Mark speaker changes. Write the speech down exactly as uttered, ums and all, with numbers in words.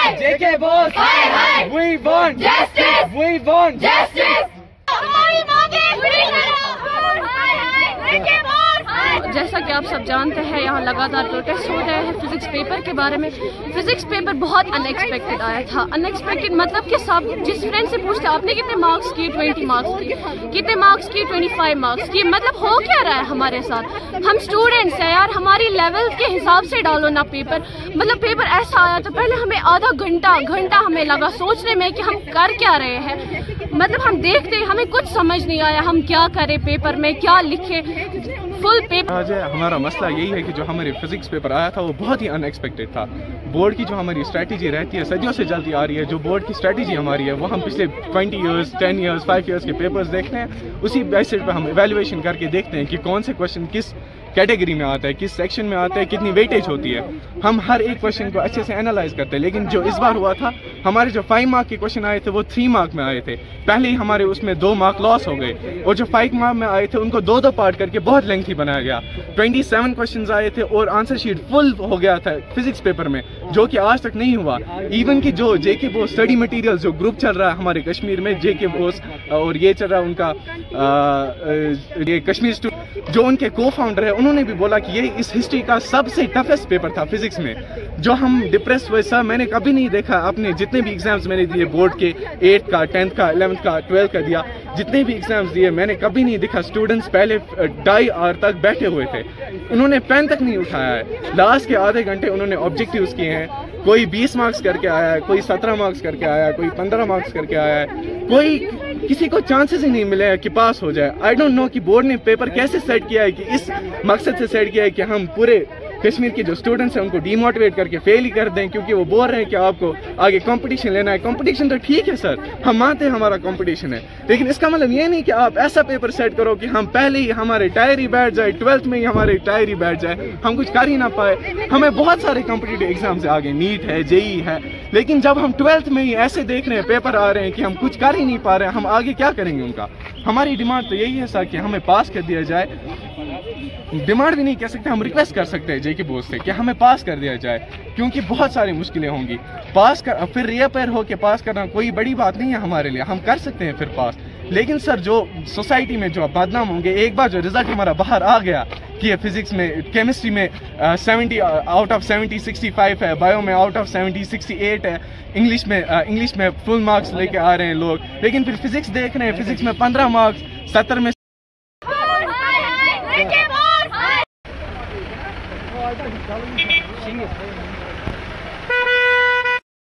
Speaker 1: J K boss, we want justice, we want justice.
Speaker 2: جیسا کہ آپ سب جانتے ہیں یہاں لگاتار پروٹیسٹ ہو رہے ہیں فزکس پیپر کے بارے میں. فزکس پیپر بہت ان ایکسپیکٹڈ آیا تھا. ان ایکسپیکٹڈ مطلب کہ سب جس فرینڈ سے پوچھتے آپ نے کتنے مارکس کیے, ٹوینٹی مارکس کیے, کتنے مارکس کیے, ٹوینٹی فائیو مارکس کیے. مطلب ہو کیا رہا ہے ہمارے ساتھ؟ ہم اسٹوڈنٹس ہیں یار, ہماری لیول کے حساب سے ڈالو نا پیپر. مطلب پیپر ایسا آیا تو پہلے ہمیں آدھا گھنٹہ گھنٹہ ہمیں لگا سوچنے میں کہ ہم کر کیا رہے ہیں. مطلب ہم دیکھتے ہمیں کچھ سمجھ نہیں آیا ہم کیا کریں پیپر میں, کیا لکھیں. فل پیپر
Speaker 3: آج ہمارا مسئلہ یہی ہے کہ جو ہمارے فزکس پیپر آیا تھا وہ بہت ہی ان ایکسپیکٹڈ تھا. بورڈ کی جو ہماری اسٹریٹجی رہتی ہے صدیوں سے چلتی آ رہی ہے, جو بورڈ کی اسٹریٹجی ہماری ہے وہ ہم پچھلے twenty years ten years five years کے پیپرز دیکھتے ہیں, اسی بیسس پہ ہم ایویلویشن کر کے دیکھتے ہیں کہ کون سے کوشچن کس کیٹیگری میں آتا ہے, کس سیکشن میں آتا ہے, کتنی ویٹیج ہوتی ہے. ہم ہر ایک کوشچن کو اچھے سے انالائز کرتے ہیں. لیکن جو اس بار ہوا تھا, ہمارے جو فائیو مارک کے کوشچن آئے تھے وہ تھری مارک میں آئے تھے. پہلے ہی ہمارے اس میں دو مارک لاس ہو گئے, اور جو فائیو مارک میں آئے تھے ان کو دو دو پارٹ کر کے بہت لینتھی بنایا گیا. ٹوینٹی سیون کوشچنز آئے تھے اور آنسر شیٹ فل ہو گیا تھا فزکس پیپر میں, جو کہ آج تک نہیں ہوا. ایون کہ جو J K BOSE study material جو گروپ چل رہا ہے ہمارے کشمیر میں, جے کے بوس اور یہ چل رہا ہے ان کا یہ کشمیر جو ان کے کو فاؤنڈر ہے, انہوں نے بھی بولا کہ یہ اس ہسٹری کا سب سے ٹفسٹ پیپر تھا فزکس میں. جو ہم ڈپریس ہوئے سر, میں نے کبھی نہیں دیکھا اپنے جتنے بھی ایگزامز میں نے دیے بورڈ کے, ایٹھ کا, ٹینتھ کا, الیونتھ کا, ٹویلتھ کا دیا, جتنے بھی ایگزامز دیے میں نے کبھی نہیں دیکھا اسٹوڈنٹس پہلے ڈھائی آور تک بیٹھے ہوئے تھے, انہوں نے پین تک نہیں اٹھایا ہے. لاسٹ کے آدھے گھنٹے انہوں نے آبجیکٹیوز کیے ہیں, کوئی بیس مارکس کر کے آیا ہے, کوئی سترہ مارکس کر کے آیا ہے, کوئی پندرہ مارکس کر کے آیا ہے. کوئی کسی کو چانسز ہی نہیں ملے کہ پاس ہو جائے. آئی ڈونٹ نو کہ بورڈ نے پیپر کیسے سیٹ کیا ہے, کہ اس مقصد سے سیٹ کیا ہے کہ ہم پورے کشمیر کے جو اسٹوڈنٹس ہیں ان کو ڈی موٹیویٹ کر کے فیل ہی کر دیں, کیونکہ وہ بول رہے ہیں کہ آپ کو آگے کمپٹیشن لینا ہے. کمپٹیشن تو ٹھیک ہے سر, ہم مانتے ہیں ہمارا کمپٹیشن ہے, لیکن اس کا مطلب یہ نہیں کہ آپ ایسا پیپر سیٹ کرو کہ ہم پہلے ہی ہمارے ٹائر ہی بیٹھ جائے, ٹویلتھ میں ہی ہمارے ٹائر ہی بیٹھ جائے, ہم کچھ کر ہی نہ پائے. ہمیں بہت سارے کمپٹیٹیو ایگزامز آگے, نیٹ ہے, جے ای ہے, لیکن جب ہم ٹویلتھ میں ہی ایسے دیکھ رہے ہیں پیپر آ رہے ہیں کہ ہم کچھ کر ہی نہیں پا رہے ہیں, ہم آگے کیا کریں گے ان کا. ہماری ڈیمانڈ تو یہی ہے سر کہ ہمیں پاس کر دیا جائے. ڈیمانڈ بھی نہیں کہہ سکتے, ہم ریکویسٹ کر سکتے ہیں جے کے بوس سے کہ ہمیں پاس کر دیا جائے, کیونکہ بہت ساری مشکلیں ہوں گی. پاس کر پھر ری اپیئر ہو کے پاس کرنا کوئی بڑی بات نہیں ہے ہمارے لیے, ہم کر سکتے ہیں پھر پاس. لیکن سر جو سوسائٹی میں جو بدنام ہوں گے, ایک بار جو رزلٹ ہمارا باہر آ گیا کہ فزکس میں, کیمسٹری میں seventy out of seventy sixty five ہے, بایو میں out of seventy sixty eight ہے, انگلش میں انگلش میں فل مارکس لے کے آ رہے ہیں لوگ, لیکن پھر فزکس دیکھ رہے ہیں فزکس میں پندرہ مارکس, ستر میں